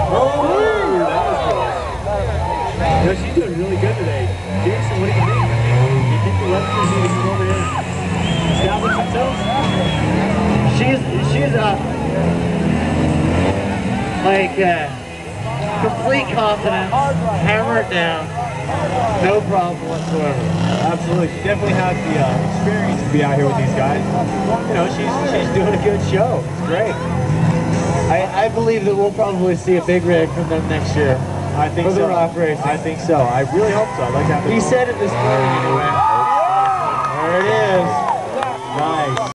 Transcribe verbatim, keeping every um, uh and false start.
that was close. No, she's doing really good today. Jason, what do you think? Do you think the Websters need to come over here and establish themselves? She's, she's uh, like uh, complete confidence, hammer it down, no problem whatsoever. Absolutely, she definitely has the uh, experience to be out here with these guys. You know, she's she's doing a good show. It's great. I, I believe that we'll probably see a big rig from them next year. I think for so. the Rockrace. I think so. I really hope so. I'd like to have He said it this morning anyway. There it is. Nice.